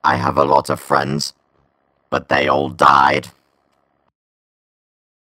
I have a lot of friends, but they all died.